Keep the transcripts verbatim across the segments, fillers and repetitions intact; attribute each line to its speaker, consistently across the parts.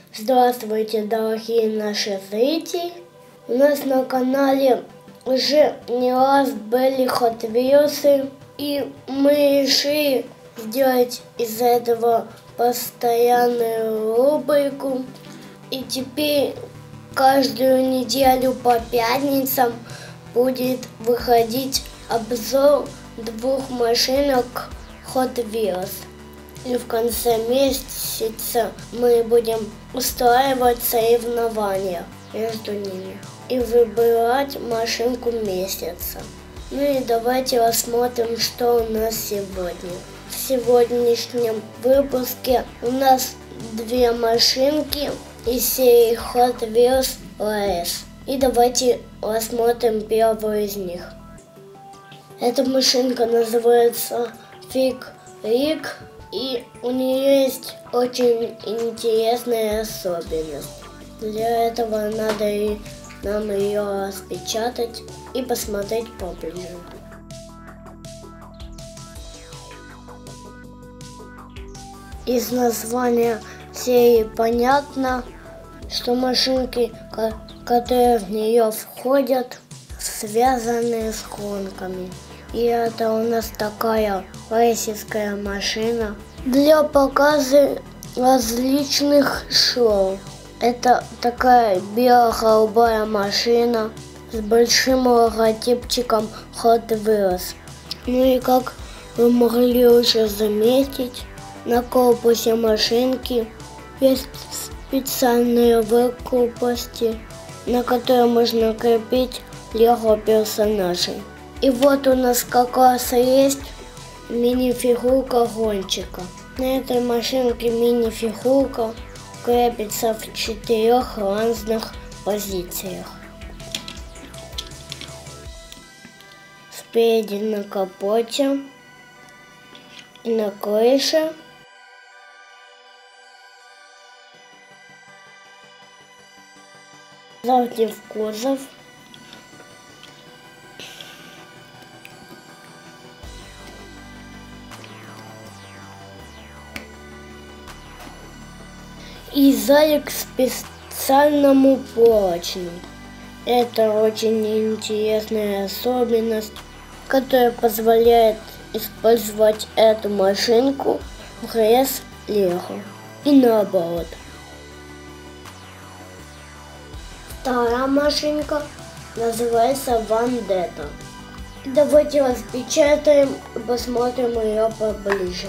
Speaker 1: Здравствуйте, дорогие наши зрители! У нас на канале уже не раз были Hot Wheels, и мы решили сделать из этого постоянную рубрику. И теперь каждую неделю по пятницам будет выходить обзор двух машинок Hot Wheels. И в конце месяца мы будем устраивать соревнования между ними и выбирать машинку месяца. Ну и давайте рассмотрим, что у нас сегодня. В сегодняшнем выпуске у нас две машинки из серии Hot Wheels Race. И давайте рассмотрим первую из них. Эта машинка называется Freak Rig. И у нее есть очень интересная особенность. Для этого надо и нам ее распечатать и посмотреть поближе. Из названия серии понятно, что машинки, которые в нее входят, связаны с гонками. И это у нас такая рейсерская машина для показа различных шоу. Это такая бело-голубая машина с большим логотипчиком Hot Wheels. Ну и как вы могли уже заметить, на корпусе машинки есть специальные выкрупности, на которые можно крепить лего персонажей. И вот у нас как раз есть мини-фигурка гонщика. На этой машинке мини-фигурка крепится в четырех разных позициях. Спереди на капоте и на крыше. Сзади в кузов. И сзади к специальному поручню. Это очень интересная особенность, которая позволяет использовать эту машинку в рейс Лего и наоборот. Вторая машинка называется Vendetta. Давайте распечатаем и посмотрим ее поближе.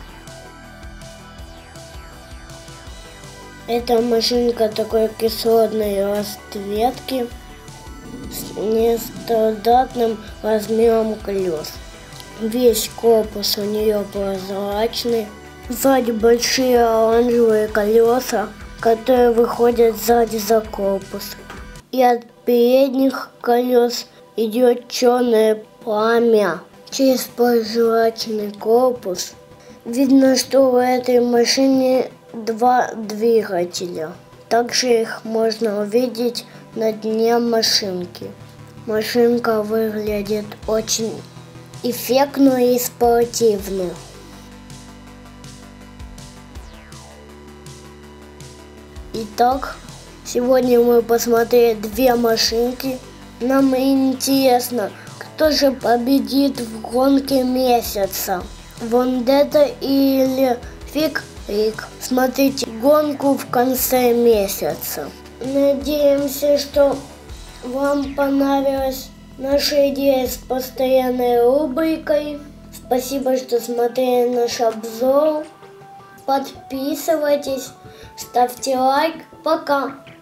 Speaker 1: Эта машинка такой кислотной расцветки с нестандартным размером колес. Весь корпус у нее прозрачный. Сзади большие оранжевые колеса, которые выходят сзади за корпус. И от передних колес идет черное пламя через прозрачный корпус. Видно, что в этой машине два двигателя. Также их можно увидеть на дне машинки. Машинка выглядит очень эффектно и спортивно. Итак, сегодня мы посмотрели две машинки. Нам интересно, кто же победит в гонке месяца. Vendetta или Freak Rig. Смотрите гонку в конце месяца. Надеемся, что вам понравилась наша идея с постоянной рубрикой. Спасибо, что смотрели наш обзор. Подписывайтесь, ставьте лайк. Пока!